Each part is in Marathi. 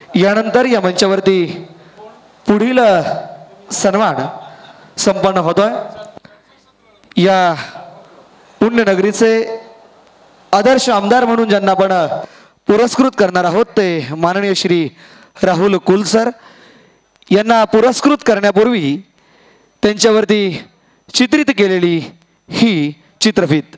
यानंतर या मंचावरती पुढील सन्मान संपन्न होतोय। या पुण्यनगरीचे आदर्श आमदार म्हणून ज्यांना आपण पुरस्कृत करणार आहोत ते माननीय श्री राहुल कुल सर यांना पुरस्कृत करण्यापूर्वी त्यांच्यावरती चित्रित केलेली ही चित्रफित।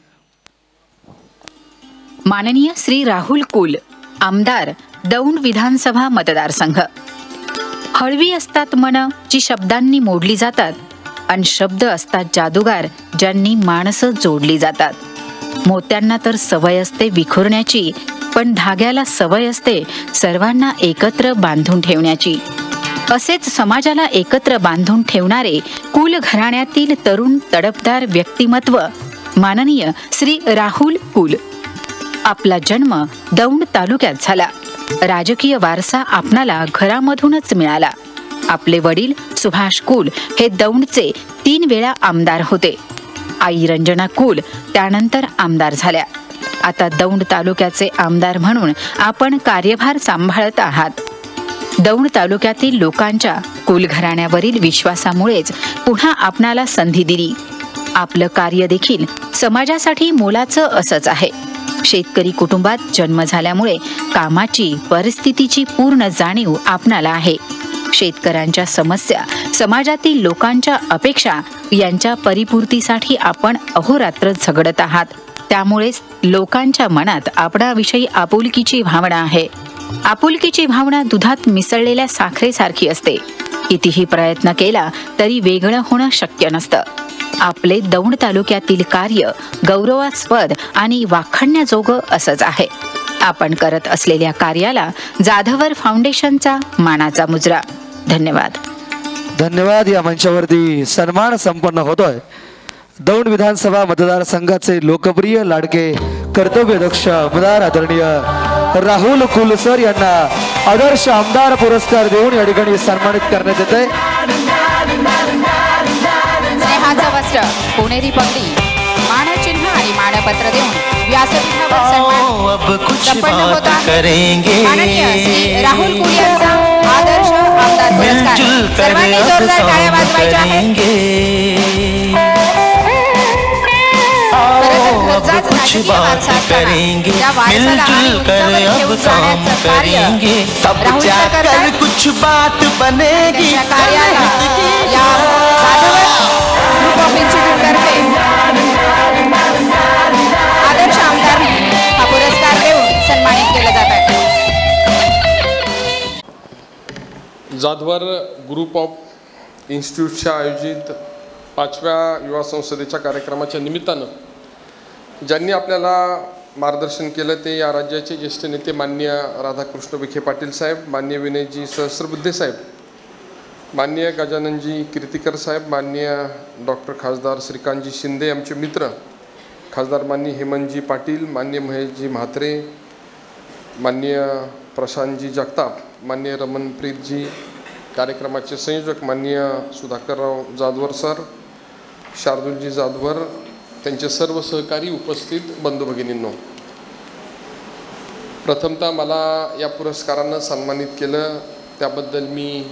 माननीय श्री राहुल कुल, आमदार दौंड विधानसभा मतदारसंघ। हळवी असतात मन जी शब्दांनी मोडली जातात, आणि शब्द असतात जादूगार ज्यांनी माणसं जोडली जातात। मोत्यांना तर सवय असते विखुरण्याची, पण धाग्याला सवय असते सर्वांना एकत्र बांधून ठेवण्याची। असेच समाजाला एकत्र बांधून ठेवणारे कुल घराण्यातील तरुण तडफदार व्यक्तिमत्व माननीय श्री राहुल कुल। आपला जन्म दौंड तालुक्यात झाला। राजकीय वारसा आपणाला घरामधूनच मिळाला। आपले वडील सुभाष कुल हे दौंडचे 3 वेळा आमदार होते। आई रंजना कुल त्यानंतर आमदार झाल्या। आता दौंड तालुक्याचे आमदार म्हणून आपण कार्यभार सांभाळत आहात। दौंड तालुक्यातील लोकांच्या कुल घराण्यावरील विश्वासामुळेच पुन्हा आपणाला संधी दिली। आपलं कार्य देखील समाजासाठी मोलाचं असंच आहे। शेतकरी कुटुंबात जन्म झाल्यामुळे कामाची परिस्थितीची पूर्ण जाणीव आपणाला आहे। शेतकऱ्यांच्या समस्या, समाजातील लोकांच्या अपेक्षा यांच्या परिपूर्तीसाठी आपण अहोरात्र झगडत आहात। त्यामुळेच लोकांच्या मनात आपणाविषयी आपुलकीची भावना आहे। आपुलकीची भावना दुधात मिसळलेल्या साखरेसारखी असते। कितीही प्रयत्न केला तरी वेगळं होणं शक्य नसतं। आपले दौंड तालुक्यातील कार्य गौरवास्पद आणि वाखाणण्याजोगं असंच आहे। आपण करत असलेल्या कार्याला जाधवर फाउंडेशनचा मानाचा मुजरा। धन्यवाद। धन्यवाद। या मंचावरती सन्मान संपन्न होतोय दौंड विधानसभा मतदारसंघाचे लोकप्रिय लाडके कर्तव्यदक्ष आमदार आदरणीय राहुल कुल सर यांना आदर्श आमदार पुरस्कार देऊन या ठिकाणी सन्मानित करण्यात येते। स्नेहाचं वस्त्र, पुणेरी पगडी, मानचिन्ह आणि मानपत्र देऊन व्यासपीठावर सन्मान संपन्न होत आहे। माननीय श्री राहुल कुल यांचा आदर्श आमदार पुरस्कार सर्वांनी जोरदार टाळ्या वाजवायच्या आहेत। कुछ बात करेंगे, मिलजुल कर अब काम करेंगे, तब जाकर कुछ बात बनेगी। ग्रुप ऑफ इन्स्टिट्यूट तर्फे आदर्श आमदार हा पुरस्कार देऊन सन्मानित केलं जात आहे। जाधवर ग्रुप ऑफ इन्स्टिट्यूटच्या आयोजित 5व्या युवा संसदेच्या कार्यक्रमाच्या निमित्तानं ज्यांनी आपल्याला मार्गदर्शन केलं ते या राज्याचे ज्येष्ठ नेते माननीय राधाकृष्ण विखे पाटील साहेब, माननीय विनयजी सहस्रबुद्धे साहेब, माननीय गजाननजी कीर्तिकर साहेब, माननीय डॉक्टर खासदार श्रीकांतजी शिंदे आमचे मित्र, खासदार माननीय हेमंतजी पाटील, माननीय महेशजी म्हात्रे, माननीय प्रशांतजी जगताप, माननीय रमणप्रीतजी, कार्यक्रमाचे संयोजक माननीय सुधाकरराव जाधवर सर, शार्दूलजी जाधवर, त्यांचे सर्व सहकारी, उपस्थित बंधू भगिनींनो, प्रथमतः मला या पुरस्कारानं सन्मानित केलं त्याबद्दल मी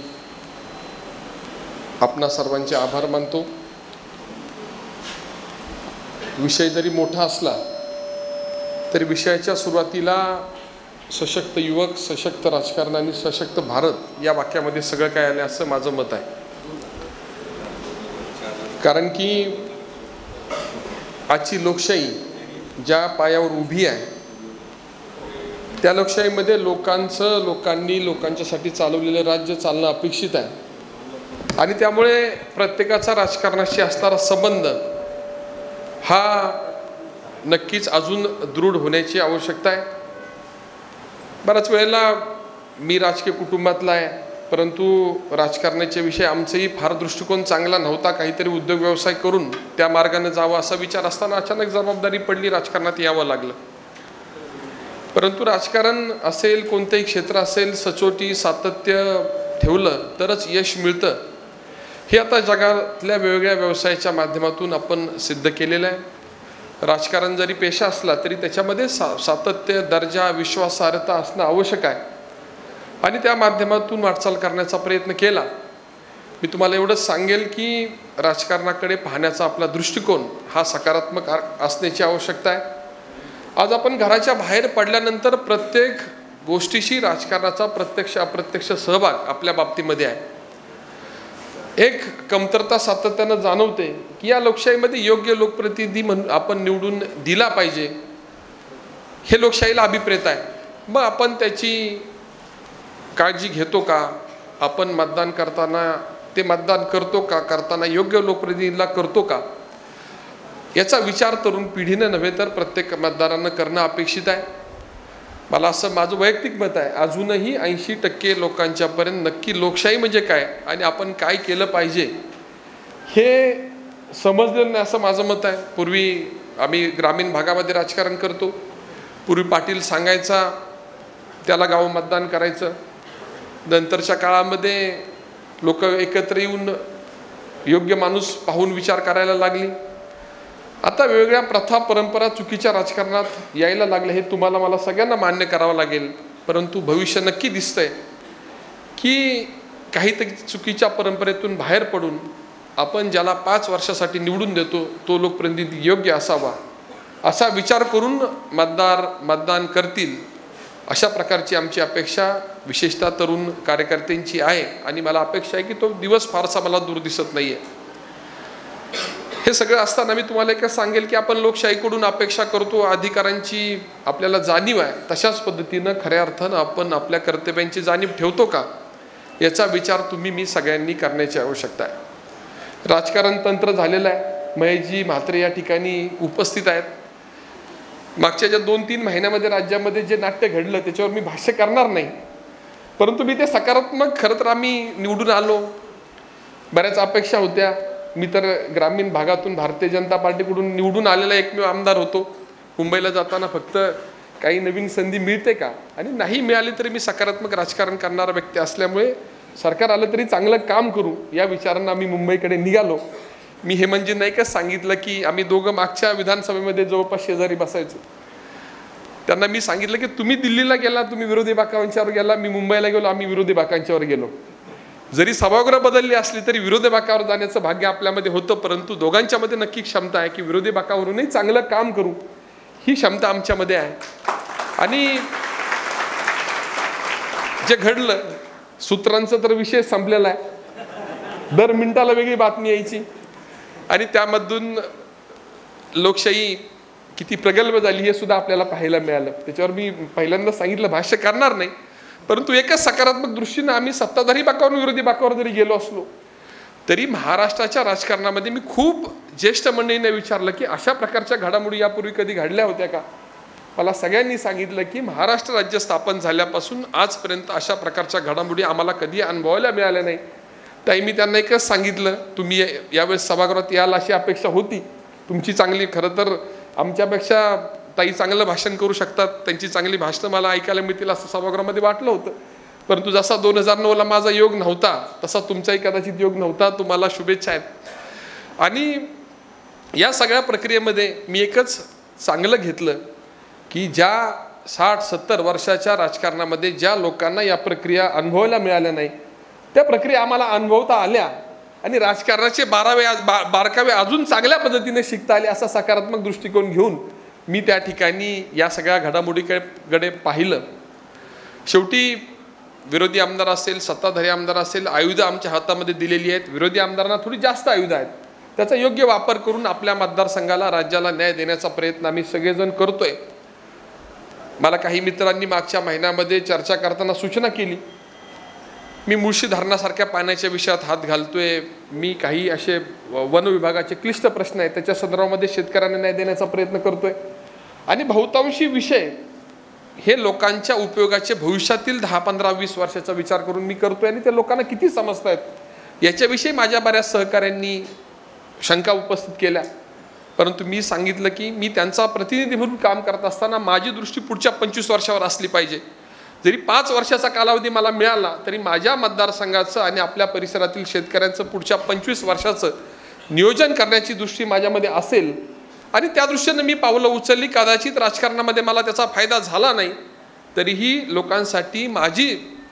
आपणा सर्वांचे आभार मानतो। विषय जरी मोठा असला तरी विषयाच्या सुरुवातीला सशक्त युवक, सशक्त राजकारण आणि सशक्त भारत या वाक्यामध्ये सगळं काय आलं असं माझं मत आहे। कारण की आजची लोकशाही ज्या पायावर उभी आहे त्या लोकशाहीमध्ये लोकांनी लोकांच्यासाठी चालवलेलं राज्य चालणं अपेक्षित आहे। आणि त्यामुळे प्रत्येकाचा राजकारणाशी असणारा संबंध हा नक्कीच अजून दृढ होण्याची आवश्यकता आहे। बऱ्याच वेळेला मी राजकीय कुटुंबातला आहे, परंतु राजकारणाच्या विषयी आमचाही फार दृष्टिकोन चांगला नव्हता। काहीतरी उद्योग व्यवसाय करून त्या मार्गाने जावं असा विचार असताना अचानक जबाबदारी पडली, राजकारणात यावं लागलं। परंतु राजकारण असेल, कोणतेही क्षेत्र असेल, सचोटी सातत्य ठेवलं तरच यश मिळतं हे आता जगातल्या वेगवेगळ्या व्यवसायाच्या माध्यमातून आपण सिद्ध केलेलं आहे। राजकारण जरी पेशा असला तरी त्याच्यामध्ये सातत्य, दर्जा, विश्वासार्हता असणं आवश्यक आहे। आणि त्या माध्यमातून वाटचाल करण्याचा प्रयत्न केला. मी तुम्हाला एवढंच सांगेल की राजकारणाकडे पाहण्याचा आपला दृष्टिकोन हा सकारात्मक असण्याची आवश्यकता आहे. आज आपण घराच्या बाहेर पडल्यानंतर प्रत्येक गोष्टीशी राजकारणाचा प्रत्यक्ष अप्रत्यक्ष सहभाग आपल्या बाबतीमध्ये आहे. एक कमतरता सातत्यानं जाणवते की या लोकशाहीमध्ये योग्य लोकप्रतिनिधी म्हणून आपण निवडून दिला पाहिजे, हे लोकशाहीला अभिप्रेत आहे. मग आपण त्याची काळजी घेतो का? आपण मतदान करताना ते मतदान करतो का? करताना योग्य लोकप्रतिनिधीला करतो का? याचा विचार तरुण पिढीनं नव्हे तर प्रत्येक मतदारानं करणं अपेक्षित आहे. मला असं माझं वैयक्तिक मत आहे, अजूनही 80% लोकांच्यापर्यंत नक्की लोकशाही म्हणजे काय आणि आपण काय केलं पाहिजे हे समजलेलं नाही असं माझं मत आहे. पूर्वी आम्ही ग्रामीण भागामध्ये राजकारण करतो. पूर्वी पाटील सांगायचा त्याला गाव मतदान करायचं. नंतरच्या काळामध्ये लोक एकत्र येऊन योग्य माणूस पाहून विचार करायला लागली. आता वेगवेगळ्या प्रथा परंपरा चुकीच्या राजकारणात यायला लागले, हे तुम्हाला मला सगळ्यांना मान्य करावं लागेल. परंतु भविष्य नक्की दिसतंय की काहीतरी चुकीच्या परंपरेतून बाहेर पडून आपण ज्याला 5 वर्षासाठी निवडून देतो तो लोकप्रतिनिधी योग्य असावा असा विचार करून मतदान करतील, अशा प्रकारची आमची अपेक्षा विशेषतः तरुण कार्यकर्त्यांची आहे. आणि मला अपेक्षा आहे की तो दिवस फारसा मला दूर दिसत नाही आहे. हे सगळं असताना मी तुम्हाला एकच सांगेल की आपण लोकशाहीकडून अपेक्षा करतो, अधिकारांची आपल्याला जाणीव आहे, तशाच पद्धतीनं खऱ्या अर्थानं आपण आपल्या कर्तव्यांची जाणीव ठेवतो का याचा विचार मी सगळ्यांनी करण्याची आवश्यकता आहे. राजकारण तंत्र झालेलं आहे. महेशजी म्हात्रे या ठिकाणी उपस्थित आहेत. मागच्या ज्या 2-3 महिन्यामध्ये राज्यामध्ये जे नाट्य घडलं त्याच्यावर मी भाष्य करणार नाही, परंतु मी ते सकारात्मक, खरं तर आम्ही निवडून आलो, बऱ्याच अपेक्षा होत्या. मी तर ग्रामीण भागातून भारतीय जनता पार्टीकडून निवडून आलेला एकमेव आमदार होतो. मुंबईला जाताना फक्त काही नवीन संधी मिळते का आणि नाही मिळाली तरी मी सकारात्मक राजकारण करणारा व्यक्ती असल्यामुळे सरकार आलं तरी चांगलं काम करू या विचारांना आम्ही मुंबईकडे निघालो. मी हे म्हणजे नाही का सांगितलं की आम्ही दोघं मागच्या विधानसभेमध्ये जवळपास शेजारी बसायचो. त्यांना मी सांगितलं की तुम्ही दिल्लीला गेला, तुम्ही विरोधी बाकांच्यावर गेला, मी मुंबईला गेलो, आम्ही विरोधी बाकांच्यावर गेलो. जरी सभागृह बदलली असली तरी विरोधी बाकावर जाण्याचं भाग्य आपल्यामध्ये होतं, परंतु दोघांच्यामध्ये नक्की क्षमता आहे की विरोधी बाकावरूनही चांगलं काम करू ही क्षमता आमच्यामध्ये आहे. आणि जे घडलं, सूत्रांचा तर विषय संपलेला आहे. दर मिनिटाला वेगळी बातमी यायची आणि त्यामधून लोकशाही किती प्रगल्भ झाली हे सुद्धा आपल्याला पाहायला मिळालं. त्याच्यावर मी पहिल्यांदा सांगितलं भाष्य करणार नाही, परंतु एकाच सकारात्मक दृष्टीने आम्ही सत्ताधारी बाकावरून विरोधी बाकावर जरी गेलो असलो तरी महाराष्ट्राच्या राजकारणामध्ये मी खूप ज्येष्ठ मंडळींना विचारलं की अशा प्रकारच्या घडामोडी यापूर्वी कधी घडल्या होत्या का. मला सगळ्यांनी सांगितलं की महाराष्ट्र राज्य स्थापन झाल्यापासून आजपर्यंत अशा प्रकारच्या घडामोडी आम्हाला कधी अनुभवायला मिळाल्या नाही. ताई मी त्यांना एकच सांगितलं, तुम्ही यावेळेस सभागृहात याल अशी अपेक्षा होती तुमची. चांगली, खरं तर आमच्यापेक्षा ताई चांगलं भाषण करू शकतात, त्यांची चांगली भाषणं मला ऐकायला मिळतील असं सभागृहामध्ये वाटलं होतं. परंतु जसा 2009ला माझा योग नव्हता तसा तुमचाही कदाचित योग नव्हता. तुम्हाला शुभेच्छा आहेत. आणि या सगळ्या प्रक्रियेमध्ये मी एकच चांगलं घेतलं की ज्या 60-70 वर्षाच्या राजकारणामध्ये ज्या लोकांना या प्रक्रिया अनुभवायला मिळाल्या नाही त्या प्रक्रिया आम्हाला अनुभवता आल्या आणि राजकारणाचे बारकावे अजून चांगल्या पद्धतीने शिकता आले असा सकारात्मक दृष्टिकोन घेऊन मी त्या ठिकाणी या सगळ्या घडामोडीकडे पाहिलं. शेवटी विरोधी आमदार असेल, सत्ताधारी आमदार असेल, आयुध आमच्या हातामध्ये दिलेली आहेत. विरोधी आमदारांना थोडी जास्त आयुध आहेत, त्याचा योग्य वापर करून आपल्या मतदारसंघाला, राज्याला न्याय देण्याचा प्रयत्न आम्ही सगळेजण करतोय. मला काही मित्रांनी मागच्या महिन्यामध्ये चर्चा करताना सूचना केली, मी मुळशी धरणासारख्या पाण्याच्या विषयात हात घालतोय, मी काही असे वन विभागाचे क्लिष्ट प्रश्न आहेत त्याच्या संदर्भामध्ये शेतकऱ्यांना न्याय देण्याचा प्रयत्न करतोय. आणि बहुतांशी विषय हे लोकांच्या उपयोगाचे भविष्यातील 10, 15, 20 वर्षाचा विचार करून मी करतोय आणि ते लोकांना किती समजतायत याच्याविषयी माझ्या बऱ्याच सहकाऱ्यांनी शंका उपस्थित केल्या. परंतु मी सांगितलं की मी त्यांचा प्रतिनिधी म्हणून काम करत असताना माझी दृष्टी पुढच्या 25 वर्षावर असली पाहिजे. जरी 5 वर्षाचा कालावधी मला मिळाला तरी माझ्या मतदारसंघाचं आणि आपल्या परिसरातील शेतकऱ्यांचं पुढच्या 25 वर्षाचं नियोजन करण्याची दृष्टी माझ्यामध्ये असेल आणि त्या दृष्टीने मी पावलं उचलली. कदाचित राजकारणामध्ये मला त्याचा फायदा झाला नाही तरीही लोकांसाठी माझी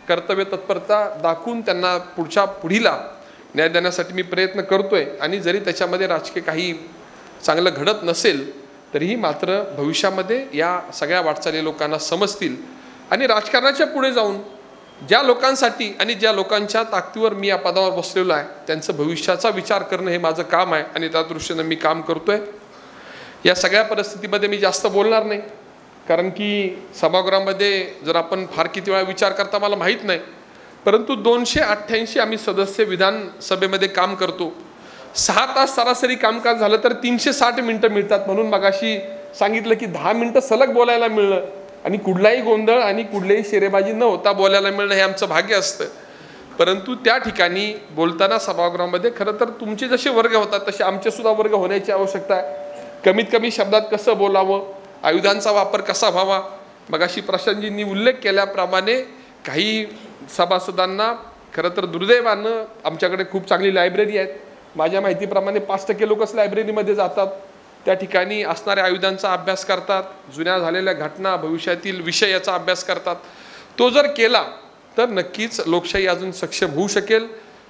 कर्तव्य तत्परता दाखवून त्यांना पुढच्या पिढीला न्याय देण्यासाठी मी प्रयत्न करतोय. आणि जरी त्याच्यामध्ये राजकीय काही चांगलं घडत नसेल तरीही मात्र भविष्यामध्ये या सगळ्या वाटचाली लोकांना समजतील. आणि राजकारणाच्या पुढे जाऊन ज्या लोकांसाठी आणि ज्या लोकांच्या ताकदीवर मी या पदावर बसलेलो आहे त्यांचं भविष्याचा विचार करणं हे माझं काम आहे आणि त्या दृष्टीनं मी काम करतोय. या सगळ्या परिस्थितीमध्ये मी जास्त बोलणार नाही, कारण की सभागृहामध्ये जर आपण फार किती वेळा विचार करता मला माहीत नाही, परंतु 288 आम्ही सदस्य विधानसभेमध्ये काम करतो. 6 तास सरासरी कामकाज झालं तर 360 मिनिटं मिळतात. म्हणून मगाशी सांगितलं की 10 मिनिटं सलग बोलायला मिळलं आणि कुठलाही गोंधळ आणि कुठलीही शेरेबाजी न होता बोलायला मिळणं हे आमचं भाग्य असतं. परंतु त्या ठिकाणी बोलताना सभागृहामध्ये खरं तर तुमचे जसे वर्ग होतात तसे आमचे सुद्धा वर्ग होण्याची आवश्यकता आहे. कमीत कमी शब्दात कसं बोलावं, आयुधांचा वापर कसा व्हावा. मगाशी प्रशांतजींनी उल्लेख केल्याप्रमाणे काही सभासदांना खरं तर दुर्दैवानं आमच्याकडे खूप चांगली लायब्ररी आहेत. माझ्या माहितीप्रमाणे 5% लोकच लायब्ररीमध्ये जातात. त्या ठिकाणी असणाऱ्या आयुधांचा अभ्यास करतात, जुन्या झालेल्या घटना, भविष्यातील विषय याचा अभ्यास करतात. तो जर केला तर नक्कीच लोकशाही अजून सक्षम होऊ शकेल.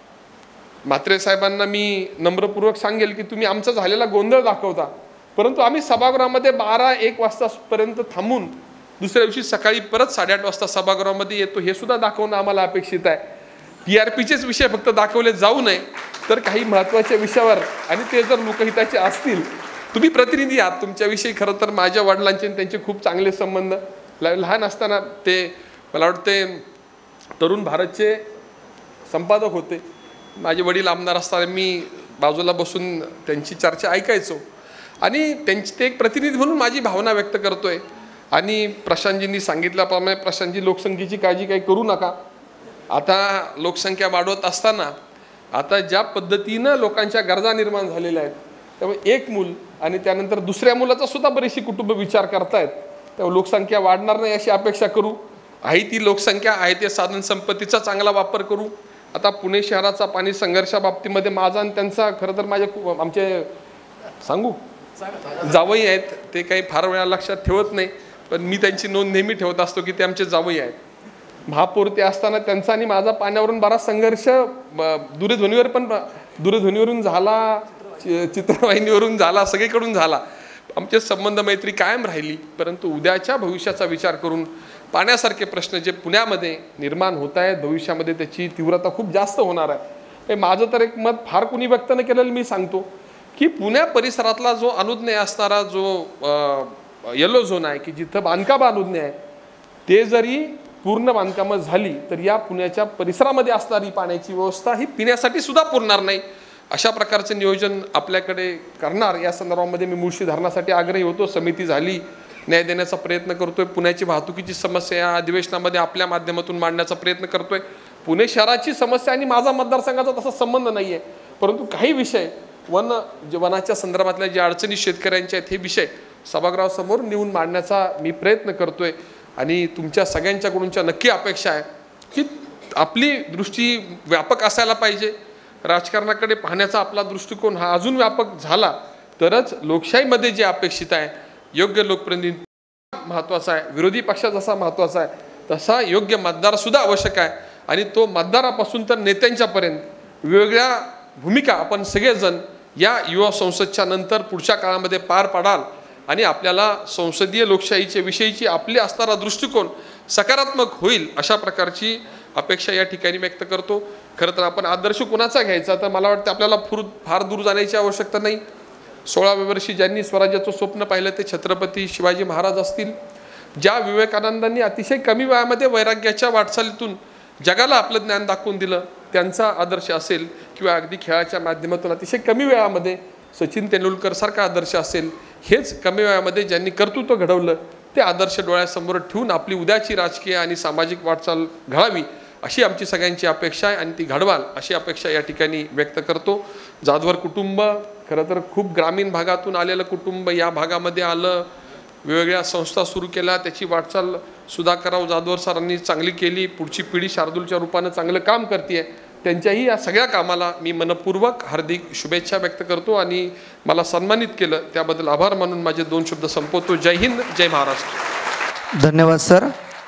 म्हात्रे साहेबांना मी नम्रपूर्वक सांगेल की तुम्ही आमचा झालेला गोंधळ दाखवता, परंतु आम्ही सभागृहामध्ये 12-1 वाजतापर्यंत थांबून दुसऱ्या दिवशी सकाळी परत 8:30 वाजता सभागृहामध्ये येतो हे सुद्धा दाखवणं आम्हाला अपेक्षित आहे. TRPचेच विषय फक्त दाखवले जाऊ नये तर काही महत्त्वाच्या विषयावर, आणि ते जर लोकहिताचे असतील. तुम्ही प्रतिनिधी आहात, तुमच्याविषयी खरं तर माझ्या वडिलांचे त्यांचे खूप चांगले संबंध. लहान असताना ते मला वाटते तरुण भारतचे संपादक होते. माझे वडील आमदार असताना मी बाजूला बसून त्यांची चर्चा ऐकायचो आणि त्यांची ते एक प्रतिनिधी म्हणून माझी भावना व्यक्त करतोय. आणि प्रशांतजींनी सांगितल्याप्रमाणे प्रशांतजी लोकसंख्येची काळजी काही करू नका. आता लोकसंख्या वाढवत असताना आता ज्या पद्धतीनं लोकांच्या गरजा निर्माण झालेल्या आहेत, त्यामुळे एक मूल आणि त्यानंतर दुसऱ्या मुलाचा सुद्धा बरीचशी कुटुंब विचार करतायत. त्यामुळे लोकसंख्या वाढणार नाही अशी अपेक्षा करू. आहे ती लोकसंख्या, आहे ते साधन संपत्तीचा चांगला वापर करू. आता पुणे शहराचा पाणी संघर्षाबाबतीमध्ये माझा आणि त्यांचा खरं तर आमचे सांगू जावई आहेत. ते काही फार वेळा लक्षात ठेवत नाही, पण मी त्यांची नोंद नेहमी ठेवत असतो की ते आमचे जावई आहेत. महापौर ते असताना त्यांचा आणि माझा पाण्यावरून बराच संघर्ष दूरध्वनीवरून झाला, चित्रवाहिनीवरून झाला, सगळीकडून झाला. आमचे संबंध मैत्री कायम राहिली. परंतु उद्याच्या भविष्याचा विचार करून पाण्यासारखे प्रश्न जे पुण्यामध्ये निर्माण होत आहेत, भविष्यामध्ये त्याची तीव्रता खूप जास्त होणार आहे. माझं तर एक मत फार कुणी व्यक्त न केलेलं मी सांगतो की पुण्या परिसरातला जो अनुज्ञेय असणारा जो येलो झोन आहे की जिथं बांधकाम अनुज्ञेय आहे, ते जरी पूर्ण बांधकामं झाली तर या पुण्याच्या परिसरामध्ये असणारी पाण्याची व्यवस्था ही पिण्यासाठी सुद्धा पुरणार नाही. अशा प्रकारचे नियोजन आपल्याकडे करणार या संदर्भामध्ये मी मुळशी धरणासाठी आग्रही होतो. समिती झाली, न्याय देण्याचा प्रयत्न करतोय. पुण्याची वाहतुकीची समस्या या अधिवेशनामध्ये आपल्या माध्यमातून मांडण्याचा प्रयत्न करतोय. पुणे शहराची समस्या आणि माझा मतदारसंघाचा तसा संबंध नाही आहे, परंतु काही विषय वनाच्या संदर्भातल्या ज्या अडचणी शेतकऱ्यांच्या आहेत हे विषय सभागृहासमोर नेऊन मांडण्याचा मी प्रयत्न करतोय. आणि तुमच्या सगळ्यांच्याकडूनच्या नक्की अपेक्षा आहे की आपली दृष्टी व्यापक असायला पाहिजे. राजकारणाकडे पाहण्याचा आपला दृष्टिकोन हा अजून व्यापक झाला तरच लोकशाहीमध्ये जे अपेक्षित आहे, योग्य लोकप्रतिनिधी महत्त्वाचा आहे, विरोधी पक्ष जसा महत्त्वाचा आहे तसा योग्य मतदारसुद्धा आवश्यक आहे. आणि तो मतदारापासून तर नेत्यांच्यापर्यंत वेगवेगळ्या भूमिका आपण सगळेजण या युवा संसदच्या नंतर पुढच्या काळामध्ये पार पाडाल आणि आपल्याला संसदीय लोकशाहीच्या विषयीची आपली असणारा दृष्टिकोन सकारात्मक होईल अशा प्रकारची अपेक्षा या ठिकाणी व्यक्त करतो. खरं तर आपण आदर्श कुणाचा घ्यायचा तर मला वाटतं आपल्याला फार दूर जाण्याची आवश्यकता नाही. 16व्या वर्षी ज्यांनी स्वराज्याचं स्वप्न पाहिलं ते छत्रपती शिवाजी महाराज असतील. ज्या विवेकानंदांनी अतिशय कमी वयामध्ये वैराग्याच्या वाटचालीतून जगाला आपलं ज्ञान दाखवून दिलं त्यांचा आदर्श असेल, किंवा अगदी खेळाच्या माध्यमातून अतिशय कमी वेळामध्ये सचिन तेंडुलकर सारखा आदर्श असेल. हेच कमी वयामध्ये ज्यांनी कर्तृत्व घडवलं ते आदर्श डोळ्यासमोर ठेवून आपली उद्याची राजकीय आणि सामाजिक वाटचाल घडावी अशी आमची सगळ्यांची अपेक्षा आहे आणि ती घडवाल अशी अपेक्षा या ठिकाणी व्यक्त करतो. जाधवर कुटुंब खरं तर खूप ग्रामीण भागातून आलेलं कुटुंब या भागामध्ये आलं, वेगवेगळ्या संस्था सुरू केल्या, त्याची वाटचाल सुधाकरराव जाधवर सरांनी चांगली केली. पुढची पिढी शार्दूलच्या रूपानं चांगलं काम करते. त्यांच्याही या सगळ्या कामाला मी मनपूर्वक हार्दिक शुभेच्छा व्यक्त करतो आणि मला सन्मानित केलं त्याबद्दल आभार मानून माझे 2 शब्द संपवतो. जय हिंद, जय महाराष्ट्र. धन्यवाद सर.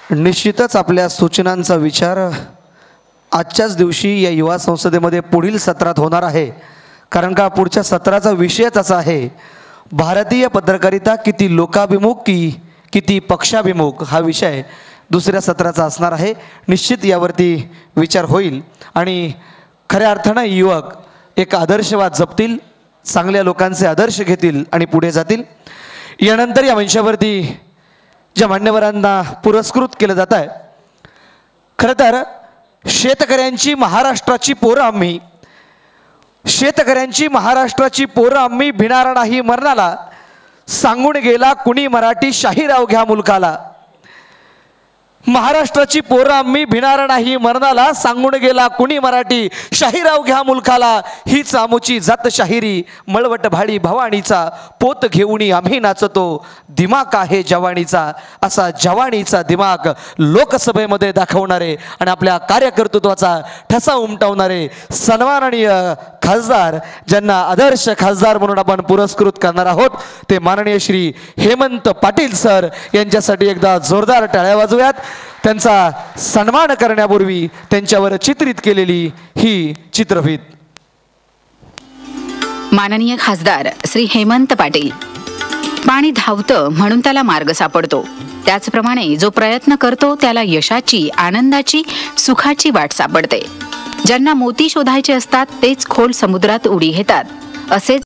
निश्चितच आपल्या सूचनांचा विचार आजच्याच दिवशी या युवा संसदेमध्ये पुढील सत्रात होणार आहे. कारण का पुढच्या सत्राचा विषयच असा आहे, भारतीय पत्रकारिता किती लोकाभिमुख किती पक्षाभिमुख हा विषय दुसऱ्या सत्राचा असणार आहे. निश्चित यावरती विचार होईल आणि खऱ्या अर्थानं युवक एक आदर्शवाद जपतील, चांगल्या लोकांचे आदर्श घेतील आणि पुढे जातील. यानंतर या मंचावरती ज्या मान्यवरांना पुरस्कृत केलं जात आहे, खरं तर शेतकऱ्यांची महाराष्ट्राची पोरं आम्ही भिणार नाही मरणाला, सांगून गेला कुणी मराठी शाहीराव घ्या मुलकाला. महाराष्ट्राची पोरं आम्ही भिणार नाही मरणाला, सांगून गेला कुणी मराठी शाहीराव घ्या मुलकाला. हीच आमुची जात शाहिरी मळवट भाडी भवानीचा, पोत घेऊनी आम्ही नाचतो दिमाग आहे जवानीचा. असा जवानीचा दिमाग लोकसभेमध्ये दाखवणारे आणि आपल्या कार्यकर्तृत्वाचा ठसा उमटवणारे सन्माननीय खासदार, ज्यांना आदर्श खासदार म्हणून आपण पुरस्कृत करणार आहोत, ते माननीय श्री हेमंत पाटील सर यांच्यासाठी एकदा जोरदार टाळ्या वाजवूयात. त्यांचा सन्मान करण्यापूर्वी त्यांच्यावर चित्रित केलेली ही चित्रफीत. माननीय खासदार श्री हेमंत पाटील. पाणी धावतं म्हणून त्याला मार्ग सापडतो, त्याचप्रमाणे जो प्रयत्न करतो त्याला यशाची, आनंदाची, सुखाची वाट सापडते. ज्यांना मोती शोधायचे असतात तेच खोल समुद्रात उडी घेतात. असेच